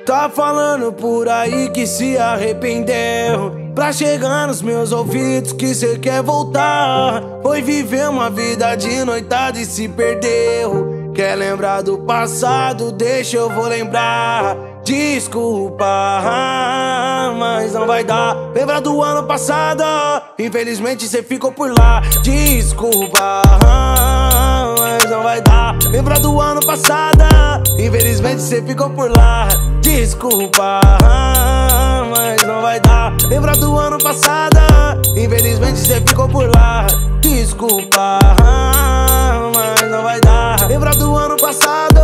Tá falando por aí que se arrependeu, pra chegar nos meus ouvidos que cê quer voltar. Foi viver uma vida de noitada e se perdeu. Quer lembrar do passado? Deixa eu vou lembrar. Desculpa, mas não vai dar. Lembra do ano passado? Infelizmente cê ficou por lá. Desculpa, mas não vai dar. Lembra do ano passado? Infelizmente cê ficou por lá. Desculpa, mas não vai dar. Lembra do ano passado? Infelizmente cê ficou por lá. Desculpa, mas não vai dar. Lembra do ano passado?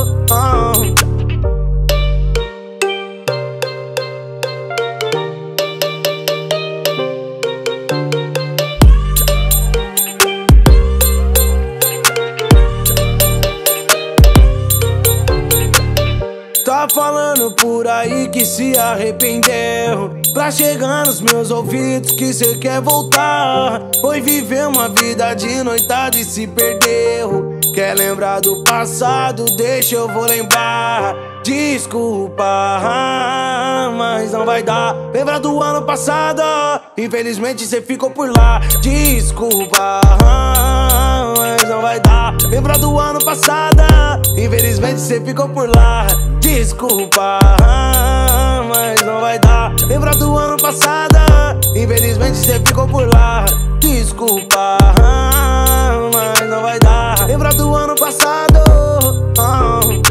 Tá falando por aí que se arrependeu, pra chegar nos meus ouvidos que cê quer voltar. Foi viver uma vida de noitada e se perdeu. Quer lembrar do passado? Deixa eu vou lembrar. Desculpa, mas não vai dar. Lembra do ano passado? Infelizmente cê ficou por lá. Desculpa, mas não vai dar. Lembra do ano passado? Infelizmente cê ficou por lá. Desculpa, mas não vai dar. Lembra do ano passado? Infelizmente cê ficou por lá. Desculpa, mas não vai dar. Lembra do ano passado?